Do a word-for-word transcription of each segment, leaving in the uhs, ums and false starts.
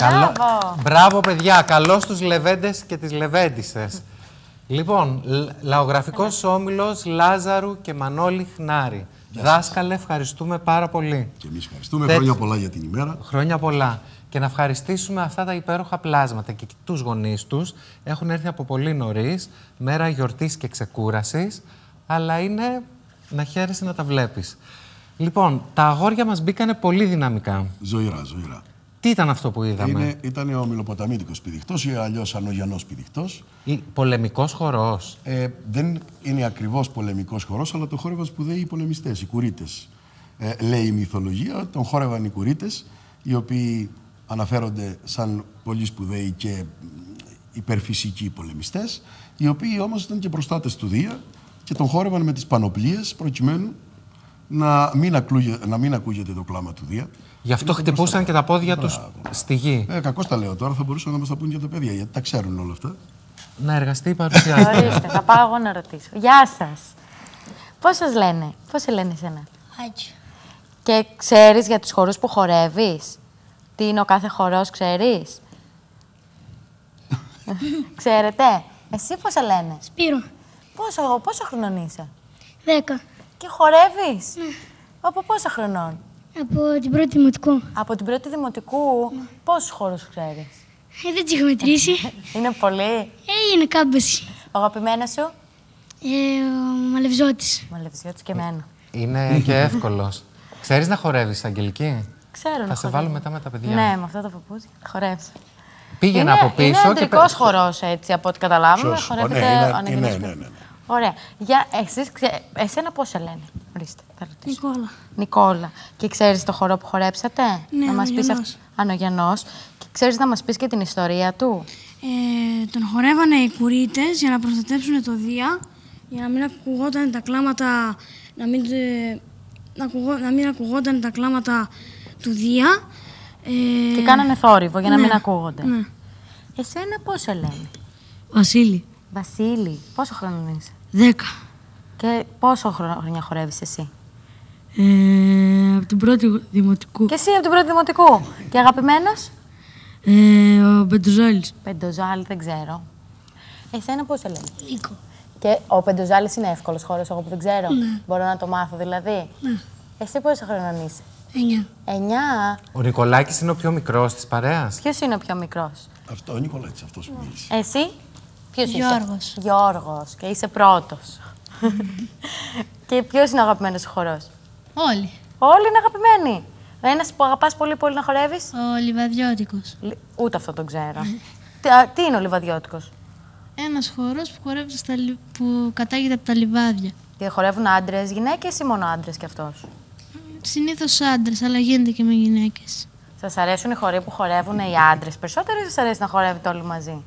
Καλό... Μπράβο, παιδιά. Καλώς τους λεβέντες και τις λεβέντισσες. Λοιπόν, λαογραφικός όμιλος Λάζαρου και Μανώλη Χνάρη. Δάσκαλε, ευχαριστούμε πάρα πολύ. Και εμείς ευχαριστούμε. Τέτοι... Χρόνια πολλά για την ημέρα. Χρόνια πολλά. Και να ευχαριστήσουμε αυτά τα υπέροχα πλάσματα και τους γονείς τους. Έχουν έρθει από πολύ νωρίς, μέρα γιορτής και ξεκούρασης, αλλά είναι να χαίρεσαι να τα βλέπεις. Λοιπόν, τα αγόρια μας μπήκανε πολύ δυναμικά. Ζωηρά, ζωηρά. Τι ήταν αυτό που είδαμε? Είναι, ήταν ο Μιλοποταμίτικος πηδιχτός ή αλλιώς Ανογιανός πηδιχτός. Πολεμικός χορός. Ε, δεν είναι ακριβώς πολεμικός χορός, αλλά το χόρευαν σπουδαίοι οι πολεμιστές, οι κουρίτες. Ε, λέει η μυθολογία, τον χόρευαν οι κουρίτες, οι οποίοι αναφέρονται σαν πολύ σπουδαίοι και υπερφυσικοί πολεμιστές, οι οποίοι όμως ήταν και προστάτες του Δία και τον χόρευαν με τις πανοπλίες προκειμένου να μην, ακλούγε, να μην ακούγεται το κλάμα του Δία. Γι' αυτό χτυπούσαν και τα πόδια τους στη γη. Ε, κακώς τα λέω τώρα, θα μπορούσαν να μας τα πούν και τα παιδιά, γιατί τα ξέρουν όλα αυτά. Να εργαστεί η παρουσία. Ορίστε, θα πάω εγώ να ρωτήσω. Γεια σας. Πώς σας λένε, πώς σε λένε εσένα? Άκη. Και ξέρεις για τους χορούς που χορεύεις? Τι είναι ο κάθε χορός, ξέρεις? Ξέρετε. Εσύ πώς σε λένε? Σπύρο. Πόσο, πόσο χρονών είσαι? Δέκα. Και χορεύεις? Ναι. Από πόσα χρονών? Από την πρώτη δημοτικού. Από την πρώτη δημοτικού. Ναι. Πόσους χορούς ξέρεις? Ε, δεν τις έχω μετρήσει. Είναι πολύ. Ε, είναι κάμπεση. Ο αγαπημένος σου? Ε, ο Μαλευζώτης. Ο Μαλευζώτης και εμένα. Είναι και εύκολος. Ξέρεις να χορεύεις, Αγγελική? Ξέρω να Θα σε βάλω μετά με τα παιδιά. Ναι, με αυτό το παπούτσι. Χορεύεις. Πήγαινε είναι, από πίσω. Είναι αντρικός και... χορός, έτσι, από ό,τι καταλάβαμε. Ποιος? Χορεύεται ναι, ναι, ναι, ναι, ναι. Ωραία. Για εσείς, ξε... εσένα πώς σε λένε? Ορίστε, θα ρωτήσω. Νικόλα. Νικόλα. Και ξέρεις το χορό που χορέψατε? Ναι, να μας πεις αυ... Ανογιανός. Και ξέρεις να μας πεις και την ιστορία του? Ε, τον χορεύανε οι κουρίτες για να προστατέψουν το Δία, για να μην ακουγόταν τα κλάματα, να μην, να ακουγό... να μην ακουγόταν τα κλάματα του Δία. Ε... Και κάνανε θόρυβο για να ναι, μην ακούγονται. Ναι. Εσένα πώς σε λένε? Βασίλη. Βασίλη. Πόσο χρόνο είσαι? Δέκα. Και πόσο χρόνια χορεύεις εσύ? Ε, από την πρώτη δημοτικού. Και εσύ από την πρώτη δημοτικού. Και αγαπημένος? Ε, ο Πεντοζάλης. Πεντοζάλη δεν ξέρω. Εσένα πώς σε λένε? Νίκο. Και ο Πεντοζάλης είναι εύκολος χώρος, εγώ που δεν ξέρω. Ναι. Μπορώ να το μάθω δηλαδή. Ναι. Εσύ πόσο χρονών είσαι? Εννιά. Εννιά. Ο Νικολάκης είναι ο πιο μικρός της παρέας. Ποιος είναι ο πιο μικρός? Αυτό, ο Νικολάκης, αυτός που μίλησε. Εσύ? Ποιος Γιώργος. είσαι? Γιώργος. Και είσαι πρώτος. Και ποιος είναι ο αγαπημένος σου χορός? Όλοι. Όλοι είναι αγαπημένοι. Ένας που αγαπάς πολύ πολύ να χορεύεις? Ο Λιβαδιώτικος. Λι... Ούτε αυτό το ξέρω. τι, τι είναι ο Λιβαδιώτικος? Ένας χορός που χορεύεται στα λι... που κατάγεται από τα λιβάδια. Και χορεύουν άντρες, γυναίκες ή μόνο άντρες κι αυτός? Συνήθως άντρες, αλλά γίνεται και με γυναίκες. Σας αρέσουν οι χοροί που χορεύουν οι άντρες περισσότερο ή σας αρέσει να χορεύετε όλοι μαζί?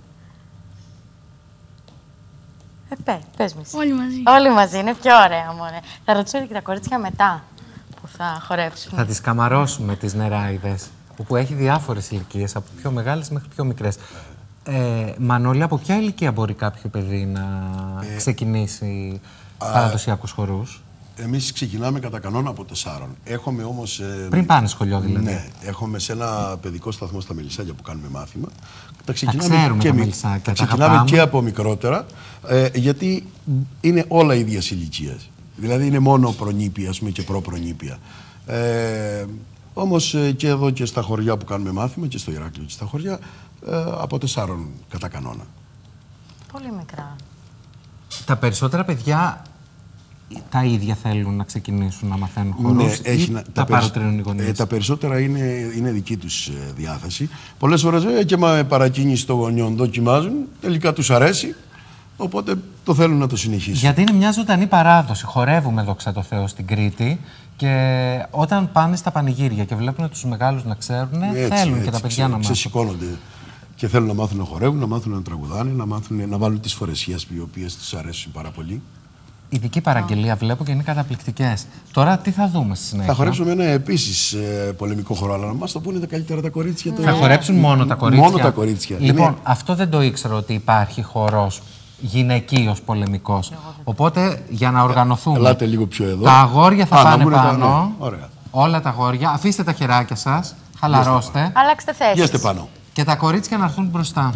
Ε, πέ, πες μου εσύ. Όλοι μαζί. Όλοι μαζί, είναι πιο ωραία, μωρέ. Θα ρωτήσω και τα κορίτσια μετά που θα χορέψουν. Θα τις καμαρώσουμε τις νεράιδες, όπου έχει διάφορες ηλικίες, από πιο μεγάλες μέχρι πιο μικρές. Ε, Μανώλη, από ποια ηλικία μπορεί κάποιο παιδί να ε, ξεκινήσει α, παραδοσιακούς χορούς? Εμείς ξεκινάμε κατά κανόνα από τεσσάρων. Έχουμε όμως... Ε, Πριν πάνε σχολείο δηλαδή. Ναι, έχουμε σε ένα παιδικό σταθμό στα Μελισσάκια που κάνουμε μάθημα. Τα ξεκινάμε, τα και, τα Μελισσάκια, τα ξεκινάμε και από μικρότερα, ε, γιατί είναι όλα ίδιας ηλικίας. Δηλαδή είναι μόνο προνήπια, ας πούμε, και προπρονήπια. Ε, όμως ε, και εδώ και στα χωριά που κάνουμε μάθημα, και στο Ηράκλειο και στα χωριά, ε, από τεσσάρων κατά κανόνα. Πολύ μικρά. Τα περισσότερα παιδιά τα ίδια θέλουν να ξεκινήσουν να μαθαίνουν χορούς, ναι, έχει ή να, τα, τα παροτρύνουν οι γονείς? Ε, τα περισσότερα είναι, είναι δική τους ε, διάθεση. Πολλές φορές ε, και με παρακίνηση των γονιών δοκιμάζουν, τελικά τους αρέσει, οπότε το θέλουν να το συνεχίσουν. Γιατί είναι μια ζωντανή παράδοση. Χορεύουμε, δόξα τω Θεώ, στην Κρήτη, και όταν πάνε στα πανηγύρια και βλέπουν τους μεγάλους να ξέρουν, έτσι, θέλουν έτσι, και τα παιδιά ξε, να μάθουν. Ξεσηκώνονται και θέλουν να μάθουν να χορεύουν, να μάθουν να τραγουδάνε, να, μάθουν, να βάλουν τις φορεσίες οι οποίες τους αρέσουν πάρα πολύ. Ειδική παραγγελία βλέπω και είναι καταπληκτικές. Τώρα τι θα δούμε στη συνέχεια? Θα χορέψουμε ένα επίσης ε, πολεμικό χορό, αλλά να μας το πούνε τα καλύτερα τα κορίτσια. Το... Θα χορέψουν μόνο τα κορίτσια. Μόνο τα κορίτσια. Λοιπόν, είναι... αυτό δεν το ήξερα ότι υπάρχει χορός γυναικείος πολεμικός. Οπότε για να οργανωθούμε. Ελάτε λίγο πιο εδώ. Τα αγόρια θα Α, πάνε τα... πάνω. Ναι. Ωραία. Όλα τα αγόρια. Αφήστε τα χεράκια σας. Χαλαρώστε. Αλλάξτε θέσεις. Πιέστε πάνω. Και τα κορίτσια να έρθουν μπροστά.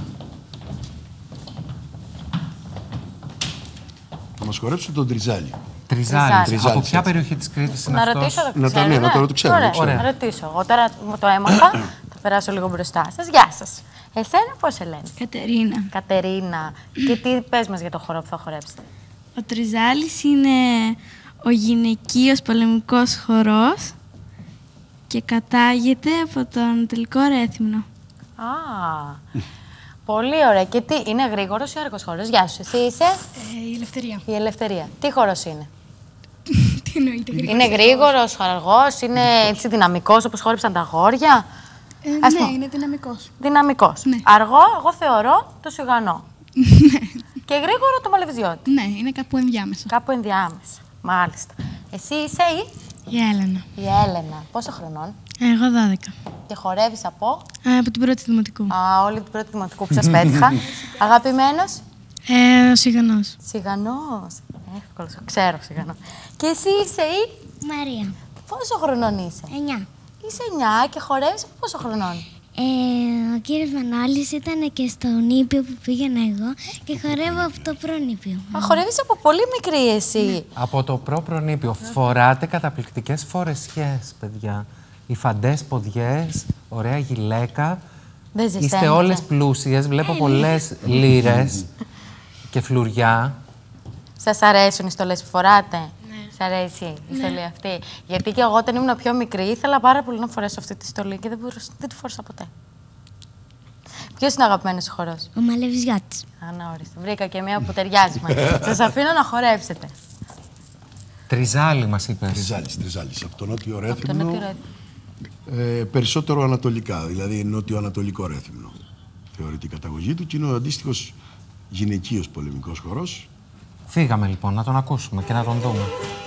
Θα μας χορέψουν τον Τριζάλι. Τριζάλι. Τριζάλι. Από ποια περιοχή της Κρήτης είναι Να αυτός? ρωτήσω, το Να το, ναι, να το, το ξέρω. Ωραία, το ξέρω. να ρωτήσω. Εγώ τώρα μου το έμαθα, θα περάσω λίγο μπροστά σας. Γεια σας. Εσένα πώς σε λένε? Κατερίνα. Κατερίνα. Και τι πες μας για το χορό που θα χορέψετε? Ο Τριζάλης είναι ο γυναικείος πολεμικός χορός και κατάγεται από το Ανατολικό Ρέθυμνο. Α, πολύ ωραία. Και τι, είναι γρήγορος ή αργός χορός? Γεια σου, εσύ είσαι? Ε, η ελευθερία. Η Ελευθερία. Τι χορός είναι? Τι εννοείται γρήγορα. Είναι γρήγορος, αργός, είναι έτσι δυναμικός όπως χόρεψαν τα αγόρια? Ε, Ας ναι, πούμε. είναι δυναμικός. Δυναμικός. Ναι. Αργό, εγώ θεωρώ το σιγανό. Και γρήγορο το μαλεβιζιώτη. Ναι, είναι κάπου ενδιάμεσα. Κάπου ενδιάμεσα. Μάλιστα. Εσύ είσαι η, Η Έλενα. η Έλενα. Πόσο χρονών? Εγώ δώδεκα. Και χορεύεις από? Ε, από την πρώτη δημοτικού. Α, όλη την πρώτη δημοτικού που σας πέτυχα. Αγαπημένος? Ε, ο Σιγανός. Σιγανός. Εύκολος, ξέρω σιγανό. Και εσύ είσαι η... Μαρία. Πόσο χρονών είσαι? Εννιά. Είσαι εννιά και χορεύεις από πόσο χρονών? Ε, ο κύριος Μανώλης ήταν και στο νήπιο που πήγαινα εγώ και χορεύω από το προνήπιο. Α, χορεύεις από πολύ μικρή εσύ. Από το προ-προνήπιο. Φοράτε καταπληκτικές φορεσιές, παιδιά. Υφαντές ποδιές, ωραία γυλαίκα. Δεν ζεσταίνεται? Είστε όλες πλούσιες. Βλέπω πολλές λίρες και φλουριά. Σας αρέσουν οι στολές που φοράτε? Ναι. Σας αρέσει η στολή αυτή? Γιατί και εγώ όταν ήμουν πιο μικρή ήθελα πάρα πολύ να φορέσω αυτή τη στολή και δεν, μπορούσα, δεν τη φόρεσα ποτέ. Ποιος είναι ο αγαπημένος σου χορός? Ο Μαλεβιζιώτης. Ανόριστο. Βρήκα και μία που ταιριάζει μαζί. Σας αφήνω να χορέψετε. Τριζάλι μας είπες. Τριζάλης, Τριζάλης. Από το νότιο Από το Ρέθυμνο, νότιο Ρέθυμνο. ε, περισσότερο ανατολικά, δηλαδή νότιο-ανατολικό Ρέθυμνο. Θεωρείται η καταγωγή του και είναι ο αντίστοιχος γυναικείος πολεμικός χορός. Φύγαμε λοιπόν, να τον ακούσουμε και να τον δούμε.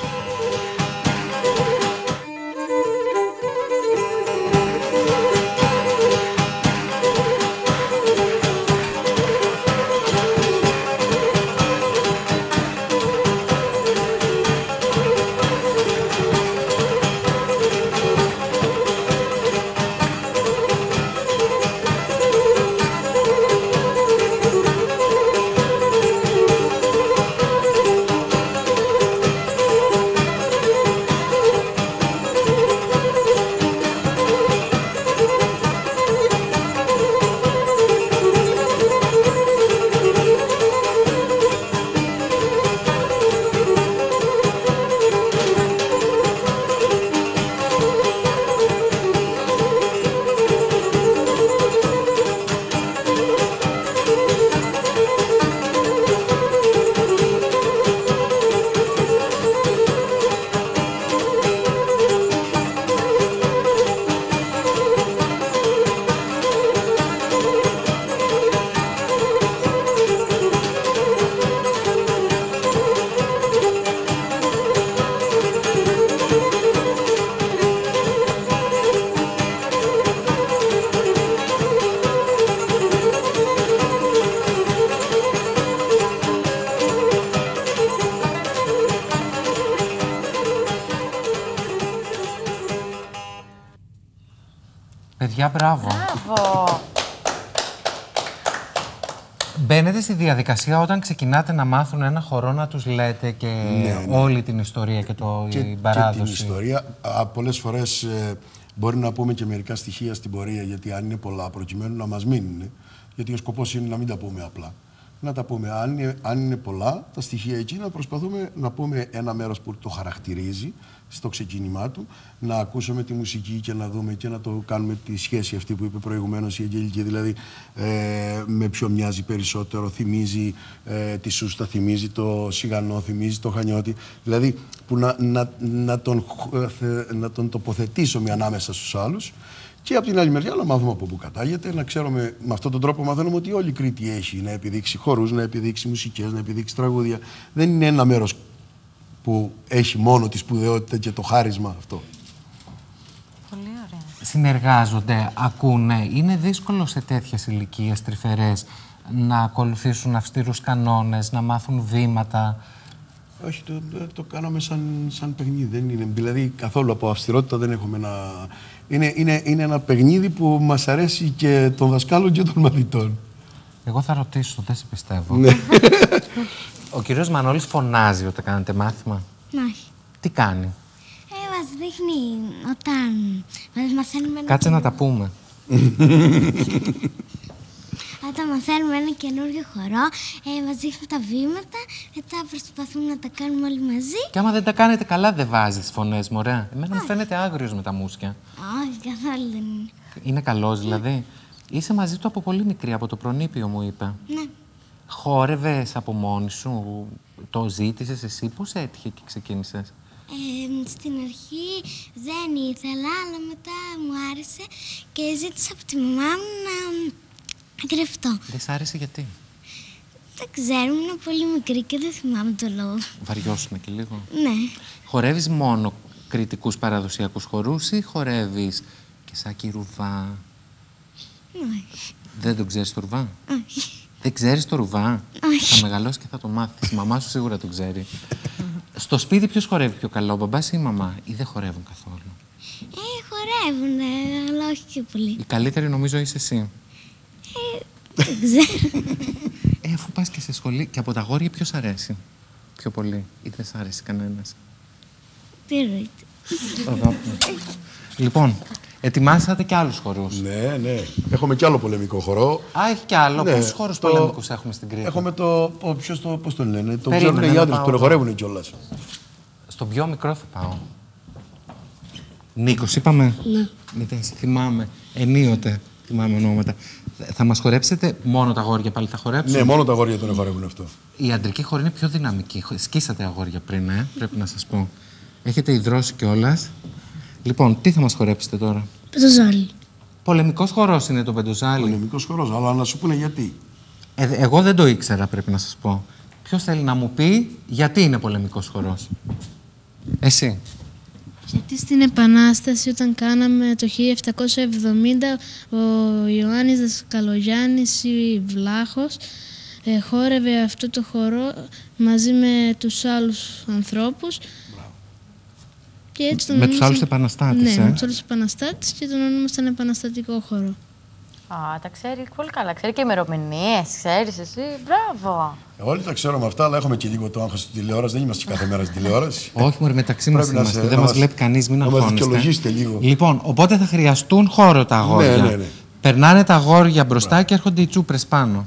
Παιδιά, μπράβο. Μπράβο. Μπαίνετε στη διαδικασία όταν ξεκινάτε να μάθουν ένα χορό να τους λέτε και Ναι, ναι. όλη την ιστορία και το, Και, η και παράδοση. την ιστορία. Α, πολλές φορές ε, μπορεί να πούμε και μερικά στοιχεία στην πορεία, γιατί αν είναι πολλά, προκειμένου να μας μείνουν. Γιατί ο σκοπός είναι να μην τα πούμε απλά. Να τα πούμε. Αν είναι, αν είναι πολλά τα στοιχεία εκεί, να προσπαθούμε να πούμε ένα μέρος που το χαρακτηρίζει στο ξεκίνημά του, να ακούσουμε τη μουσική και να δούμε και να το κάνουμε τη σχέση αυτή που είπε προηγουμένως η Αγγελική, δηλαδή ε, με ποιο μοιάζει περισσότερο, θυμίζει ε, τη σούστα, θυμίζει το σιγανό, θυμίζει το χανιώτη, δηλαδή που να, να, να, τον, ε, να τον τοποθετήσουμε ανάμεσα στους άλλους. Και από την άλλη μεριά, να μάθουμε από πού κατάγεται, να ξέρουμε, με αυτόν τον τρόπο μαθαίνουμε ότι όλη η Κρήτη έχει να επιδείξει χορούς, να επιδείξει μουσικές, να επιδείξει τραγούδια. Δεν είναι ένα μέρος που έχει μόνο τη σπουδαιότητα και το χάρισμα αυτό. Πολύ ωραία. Συνεργάζονται, ακούνε. Είναι δύσκολο σε τέτοιες ηλικίες τρυφερές να ακολουθήσουν αυστηρούς κανόνες, να μάθουν βήματα. Όχι, το, το κάναμε σαν, σαν παιχνίδι. Δεν είναι, δηλαδή, καθόλου από αυστηρότητα δεν έχουμε ένα... Είναι, είναι, είναι ένα παιχνίδι που μας αρέσει και των δασκάλων και των μαθητών. Εγώ θα ρωτήσω, δεν σε πιστεύω. Ναι. Ο κύριος Μανώλης φωνάζει όταν κάνετε μάθημα. Όχι. Τι κάνει? Ε, μας δείχνει όταν μας μαθαίνουμε... Κάτσε να τα πούμε. Όταν μαθαίνουμε ένα καινούριο χορό, ε, μας δείχνει τα βήματα, μετά προσπαθούμε να τα κάνουμε όλοι μαζί. Και άμα δεν τα κάνετε καλά, δεν βάζει τις φωνές, μωρέ. Εμένα μου φαίνεται άγριος με τα μούσκια. Όχι, καθόλου δεν είναι. Είναι καλός, δηλαδή. Είσαι μαζί του από πολύ μικρή, από το προνήπιο, μου είπε. Ναι. Χόρευες από μόνη σου, το ζήτησες εσύ, πώς έτυχε και ξεκίνησες? Ε, στην αρχή δεν ήθελα, αλλά μετά μου άρεσε και ζήτησα από τη μαμά μου να κρυφτώ. Δεν σ' άρεσε γιατί? Δεν ξέρω, ήμουν πολύ μικρή και δεν θυμάμαι το λόγο. Βαριώσουμε και λίγο. Ναι. Χορεύεις μόνο κριτικούς παραδοσιακούς χορούς ή χορεύεις και Σάκη ρουβά? Όχι. Δεν τον ξέρεις το ρουβά? Όχι. Δεν ξέρεις το ρουβά? Όχι. Θα μεγαλώσει και θα το μάθεις. Η μαμά σου σίγουρα το ξέρει. Στο σπίτι ποιος χορεύει πιο καλό, ο μπαμπάς ή η μαμά? Ή δεν χορεύουν καθόλου? Ε, χορεύουνε, αλλά όχι και πολύ. Η καλύτερη νομίζω είσαι εσύ. Ε, δεν ξέρω. Ε, αφού πας και σε σχολή, και από τα αγόρια ποιος αρέσει πιο πολύ, ή δεν σ' αρέσει κανένας? Τι ρωτήσετε. Αγάπη μου. Λοιπόν, ετοιμάσατε και άλλους χορούς. Ναι, ναι. Έχουμε κι άλλο πολεμικό χορό. Α, έχει κι άλλο. Ναι, Πόσους χορούς το... πολεμικούς έχουμε στην Κρήτη? Έχουμε το. Ο, ποιος το πώς το λένε, το Περίμενε, ξέρουν οι να άντρες πάω που εδώ. το χορεύουν κιόλας. Στον πιο μικρό θα πάω. Νίκος, είπαμε. Ναι. Μηδέν, θυμάμαι. Ενίοτε θυμάμαι ονόματα. Θα μας χορέψετε μόνο τα αγόρια, πάλι θα χορέψουν? Ναι, μόνο τα αγόρια τον χορεύουν αυτό. Η αντρική χορή είναι πιο δυναμική. Σκίσατε αγόρια πριν, ε, πρέπει να σας πω. Έχετε υδρώσει κιόλας. Λοιπόν, τι θα μας χορέψετε τώρα? Πετοζάλι. Πολεμικός χορός είναι το πεντοζάλι. Πολεμικός χορός, αλλά να σου πούνε γιατί. Ε, εγώ δεν το ήξερα, πρέπει να σας πω. Ποιος θέλει να μου πει γιατί είναι πολεμικός χορός? Εσύ. Γιατί στην Επανάσταση, όταν κάναμε το χίλια επτακόσια εβδομήντα, ο Ιωάννης Δασκαλογιάννης ή Βλάχος ε, χόρευε αυτό το χορό μαζί με τους άλλους ανθρώπους. Και έτσι τον Με τους ονόμασαν- άλλους επαναστάτες, Ναι, ε? με τους άλλους επαναστάτες και τον ονόμασαν επαναστατικό χορό. Α, τα ξέρει πολύ καλά. Ξέρει και ημερομηνίες, ξέρεις εσύ. Μπράβο. Όλοι τα ξέρουμε αυτά, αλλά έχουμε και λίγο το άγχος στη τηλεόραση. Δεν είμαστε κάθε μέρα στην τηλεόραση. Όχι, μωρέ, μεταξύ μας Πρέπει να είμαστε. σε- Δεν να μας μας- βλέπει κανείς, μην να μας αγχώνεστε. δικαιολογήσετε λίγο. Λοιπόν, οπότε θα χρειαστούν χώρο τα αγόρια. Ναι, ναι, ναι. Περνάνε τα αγόρια μπροστά και έρχονται οι τσούπρες πάνω.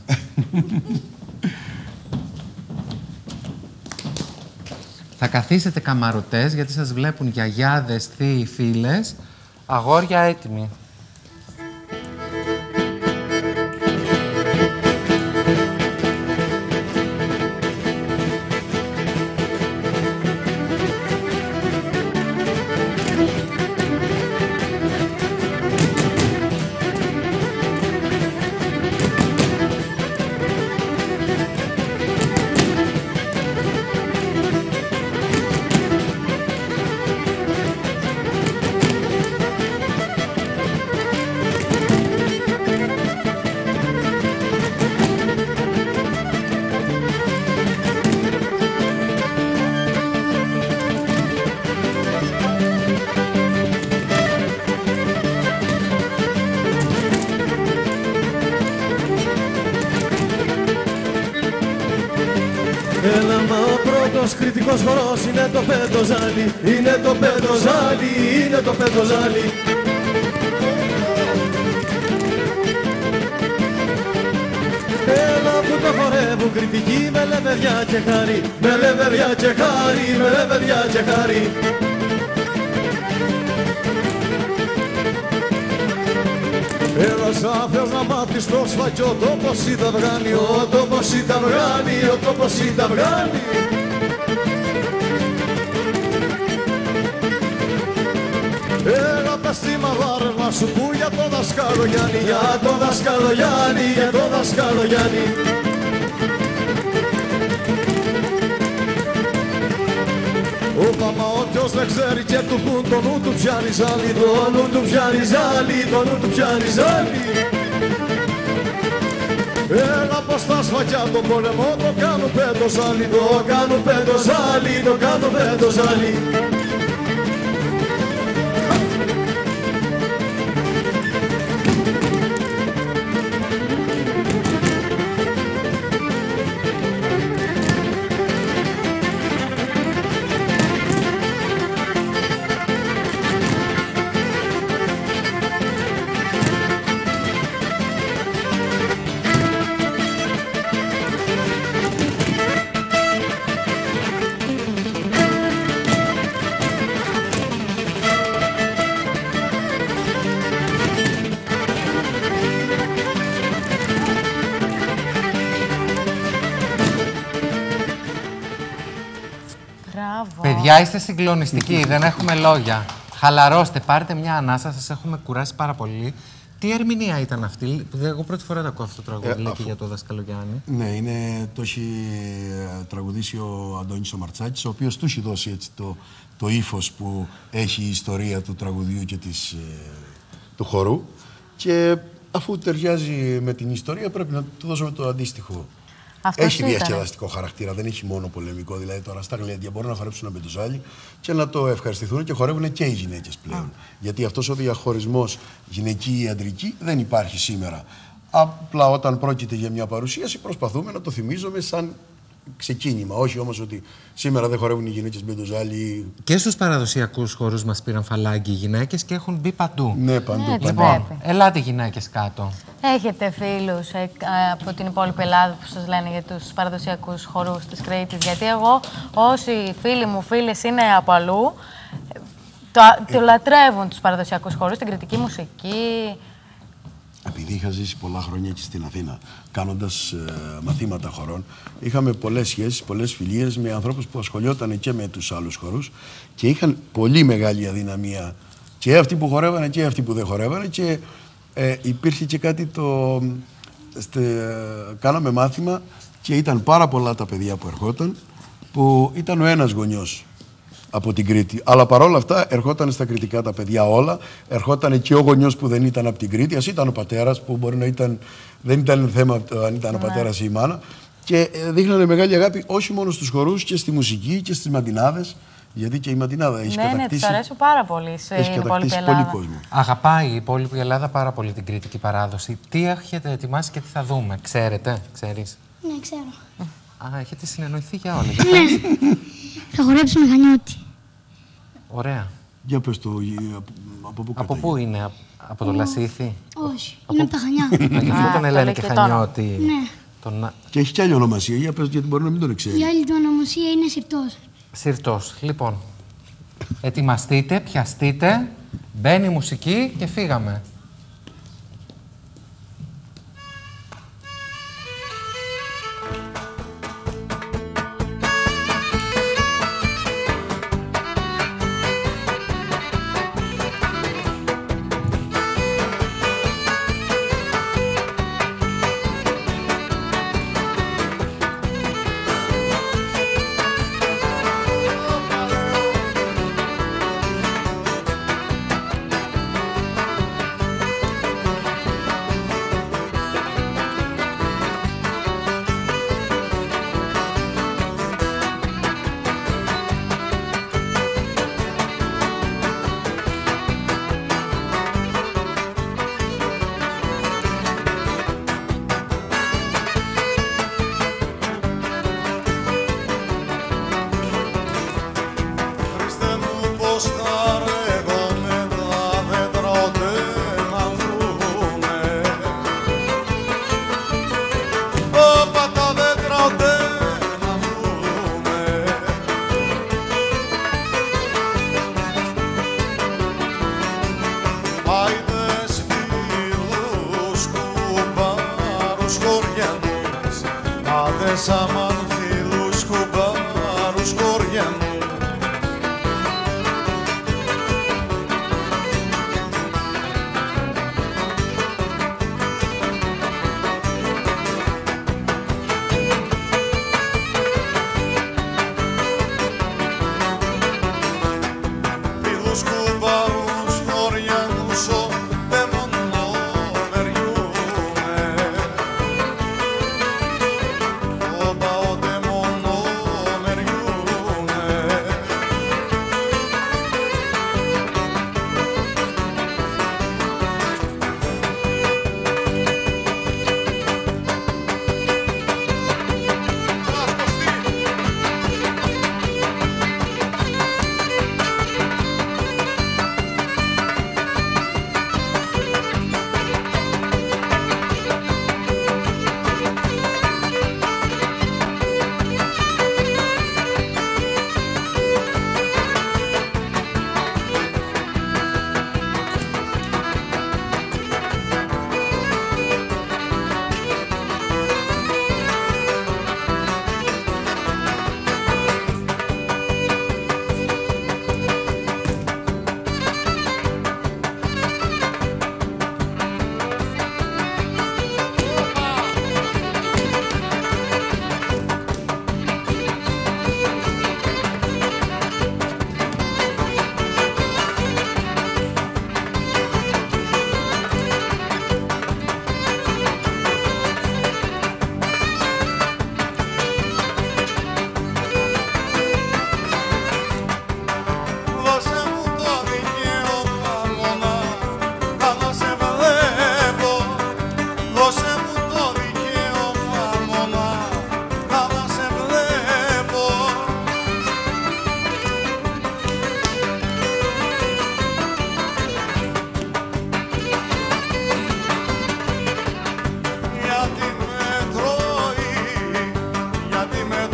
Θα καθίσετε καμαρωτές, γιατί σας βλέπουν γιαγιάδες, θείοι, φίλες. Αγόρια έτοιμοι. Έλα μα ο πρώτος κριτικός χορός είναι το πεντοζάλι, είναι το πεντοζάλι, είναι το πεντοζάλι. Έλα που το χορεύουν κριτικοί με λεβεδιά και χάρη, με λεβεδιά και χάρη, με λεβεδιά και χάρη. Έλα σαν θες να μάθεις το σφακιό, το πως ήταν βγάνει, ο τόπος ήταν βγάνει, ο τόπος ήταν βγάνει. Έλα πες τη μαδάρευμα σου που για το δασκάλο Γιάννη, για το δασκάλο Γιάννη, για το δασκάλο Γιάννη. Όπα μα όποιος δεν ξέρει και του πουν το νου του πιάνει ζάλι, το νου του πιάνει ζάλι, το νου του πιάνει ζάλι. Έλα πως στα σφακιά το πόλεμο το κάνουν πέντο ζάλι, το κάνουν πέντο ζάλι, το κάνουν πέντο ζάλι. Παιδιά, είστε συγκλονιστικοί, δεν έχουμε λόγια. Χαλαρώστε, πάρτε μια ανάσα, σας έχουμε κουράσει πάρα πολύ. Τι ερμηνεία ήταν αυτή, που εγώ πρώτη φορά το ακούω αυτό το τραγούδι, ε, λέει αφού... και για το Δάσκαλο Γιάννη. Ναι, είναι, το έχει τραγουδήσει ο Αντώνης ο Μαρτσάκης, ο οποίος του έχει δώσει έτσι το, το ύφος που έχει η ιστορία του τραγουδιού και της, του χορού. Και αφού ταιριάζει με την ιστορία, πρέπει να του δώσουμε το αντίστοιχο. Αυτός έχει διασκεδαστικό χαρακτήρα, δεν έχει μόνο πολεμικό. Δηλαδή τώρα στα γλέντια μπορούν να χορέψουν ένα μπεντοζάλι και να το ευχαριστηθούν και χορεύουν και οι γυναίκες πλέον. Α. Γιατί αυτός ο διαχωρισμός γυναική ή αντρική δεν υπάρχει σήμερα. Απλά όταν πρόκειται για μια παρουσίαση προσπαθούμε να το θυμίζουμε σαν ξεκίνημα. Όχι όμως ότι σήμερα δεν χορεύουν οι γυναίκες μπεντοζάλι. Και στους παραδοσιακούς χορούς μας πήραν φαλάγγι οι γυναίκες και έχουν μπει παντού. Ναι, παντού. Έτσι, λοιπόν, ελάτε γυναίκες κάτω. Έχετε φίλους ε, από την υπόλοιπη Ελλάδα που σας λένε για τους παραδοσιακούς χορούς της Κρήτης? Γιατί εγώ, όσοι φίλοι μου, φίλες είναι από αλλού, το, το λατρεύουν τους παραδοσιακούς χορούς, την κρητική μουσική. Επειδή είχα ζήσει πολλά χρόνια εκεί στην Αθήνα, κάνοντας ε, μαθήματα χορών, είχαμε πολλές σχέσεις, πολλές φιλίες με ανθρώπους που ασχολιόταν και με τους άλλους χορούς και είχαν πολύ μεγάλη αδυναμία και αυτοί που χορεύανε και αυτοί που δεν χορεύανε και ε, υπήρχε και κάτι το... Στε, κάναμε μάθημα και ήταν πάρα πολλά τα παιδιά που ερχόταν, που ήταν ο ένας γονιός από την Κρήτη. Αλλά παρόλα αυτά ερχόταν στα κριτικά τα παιδιά όλα. Ερχόταν και ο γονιός που δεν ήταν από την Κρήτη. Ας ήταν ο πατέρας που μπορεί να ήταν. Δεν ήταν θέμα αν ήταν ο πατέρας ή η μάνα. Και δείχνανε μεγάλη αγάπη όχι μόνο στους χορούς και στη μουσική και στις μαντινάδες. Γιατί και η μαντινάδα έχει ναι, κατακτήσει. Ναι, τους αρέσουν πάρα πολύ στην υπόλοιπη Ελλάδα. Πολύ κόσμο. Αγαπάει η υπόλοιπη Ελλάδα πάρα πολύ την κριτική παράδοση. Τι έχετε ετοιμάσει και τι θα δούμε, ξέρετε, ξέρεις? Ναι, ξέρω. Α, έχετε συνεννοηθεί για όλα. Θα χορέψουμε Χανιώτη. Ωραία. Για πες το, από πού Από πού είναι, από το Λασίθι? Όχι, είναι από τα Χανιά. Γι' αυτό τον λένε και Χανιώτη. Ναι. Τον... Και έχει κι άλλη ονομασία, για πες, γιατί μπορεί να μην τον ξέρει. Η άλλη του ονομασία είναι Συρτός. Συρτός. Λοιπόν, ετοιμαστείτε, πιαστείτε, μπαίνει η μουσική και φύγαμε.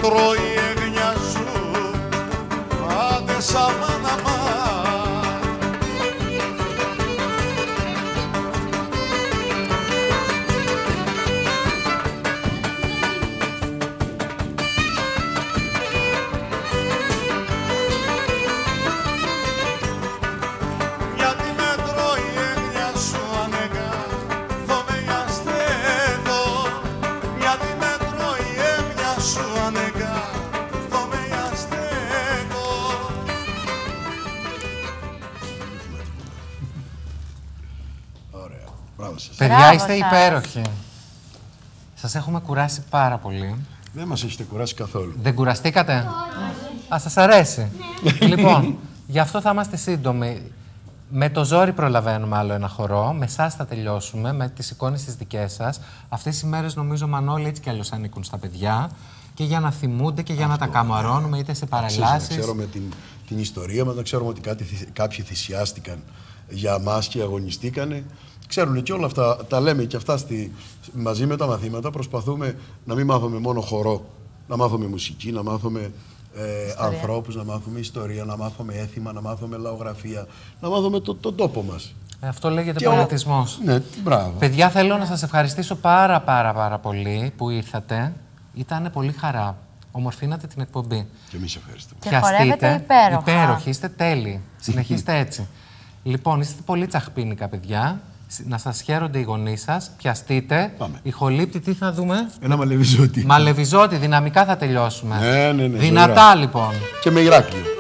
τρώει η έγνοια σου, άντε σαν μάνα. Παιδιά, Μπράβο είστε σας. υπέροχοι. Σας έχουμε κουράσει πάρα πολύ. Δεν μας έχετε κουράσει καθόλου. Δεν κουραστήκατε? Α, σας αρέσει. Λοιπόν, γι' αυτό θα είμαστε σύντομοι. Με το ζόρι προλαβαίνουμε άλλο ένα χορό. Με εσάς θα τελειώσουμε, με τις εικόνες τις δικές σας. Αυτές οι μέρες νομίζω, Μανώλη, έτσι κι αλλιώς ανήκουν στα παιδιά. Και για να θυμούνται και για Αυτό. να τα καμαρώνουμε, είτε σε παρελάσεις. Να ξέρουμε την, την ιστορία μας, να ξέρουμε ότι κάτι, κάποιοι θυσιάστηκαν για μας και αγωνιστήκανε. Ξέρουν και όλα αυτά, τα λέμε και αυτά στη, μαζί με τα μαθήματα. Προσπαθούμε να μην μάθουμε μόνο χορό, να μάθουμε μουσική, να μάθουμε ε, ανθρώπους, να μάθουμε ιστορία, να μάθουμε έθιμα, να μάθουμε λαογραφία, να μάθουμε τον το τόπο μας. Ε, αυτό λέγεται Και πολιτισμός. Ο... Ναι, μπράβο. Παιδιά, θέλω να σας ευχαριστήσω πάρα πάρα πάρα πολύ που ήρθατε. Ήταν πολύ χαρά. Ομορφήνατε την εκπομπή. Και εμείς ευχαριστούμε. Και χορεύετε υπέροχα. Υπέροχοι, είστε τέλειοι. Συνεχίστε έτσι. Λοιπόν, είστε πολύ τσαχπίνικα, παιδιά. Να σας χαίρονται οι γονείς σας. Πιαστείτε. Πάμε. Ηχολήπτη, τι θα δούμε? Ένα μαλεβιζότη. Μαλεβιζότη, δυναμικά θα τελειώσουμε. Ναι, ναι, ναι, Δυνατά, ζωηρά. λοιπόν. Και με Ηράκλειο.